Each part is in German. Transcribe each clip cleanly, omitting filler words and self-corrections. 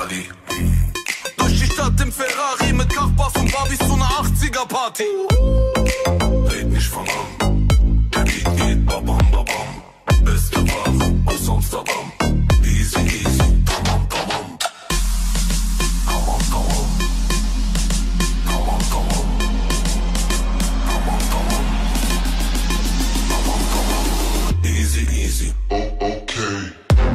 Body. Durch die Stadt im Ferrari mit Kachbass und Barbies zu ner 80er-Party. Red nicht von an, der Beat geht babam babam. Beste Ware aus Amsterdam. Easy easy, tamam tamam. Come on, come on. Come on, come on. Come on, come on. Come on, come on. Easy easy. Oh, okay.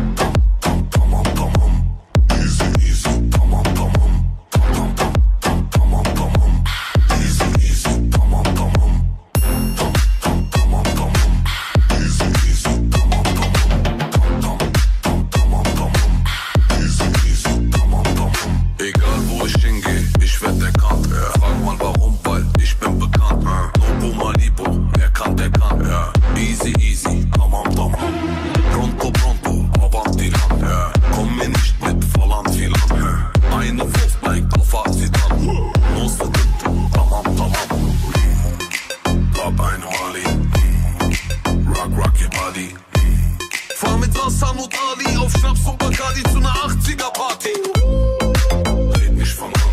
Fahr mit Hassan und Ali auf Schnaps und Bacardi zu ner 80er-Party. Red nicht von an.